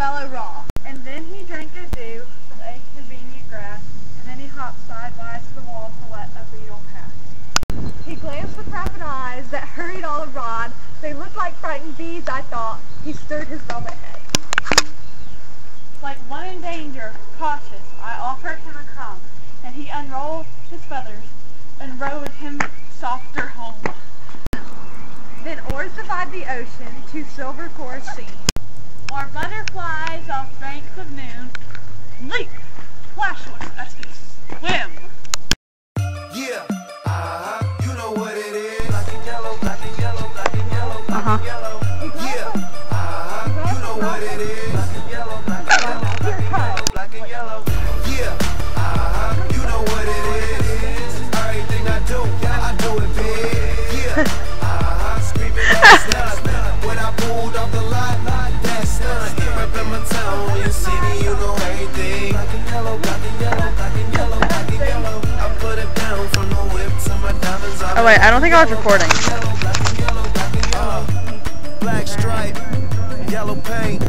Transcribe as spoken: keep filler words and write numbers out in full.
fellow raw. And then he drank a dew from a convenient grass, and then he hopped sidewise to the wall to let a beetle pass. He glanced with rapid eyes that hurried all abroad. They looked like frightened bees, I thought. He stirred his velvet head. Like one in danger, cautious, I offered him a crumb, and he unrolled his feathers and rowed him softer home. Then oars divide the ocean, two silver chorus seen. Or butterflies off banks of noon leap, flashless as they swim. Yeah, uh-huh, you know what it is. Black and yellow, black and yellow, black and yellow, black and yellow. Yeah, uh-huh, you know what it is. Black and yellow, black and yellow, black and yellow, black and yellow. Yeah, uh-huh, you know what it is. Everything I do, I do it big. Yeah, uh-huh, screaming that's not when I pulled off the lot, that's not reppin' my town, your city, you know everything. Black and yellow, black and yellow, black and yellow, black and yellow. I put it down from the whip to my diamonds. Oh wait, I don't think I was recording. Black stripe, yellow paint.